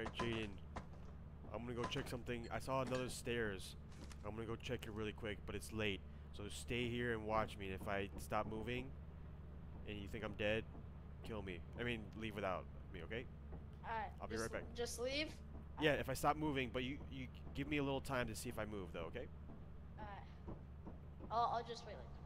Alright, Jaden. I'm gonna go check something. I saw another stairs. I'm gonna go check it really quick, but it's late. So stay here and watch me. And if I stop moving and you think I'm dead, kill me. I mean, leave without me, okay? Alright. I'll be right back. Just leave? Yeah, if I stop moving, but you give me a little time to see if I move, though, okay? Alright. I'll just wait like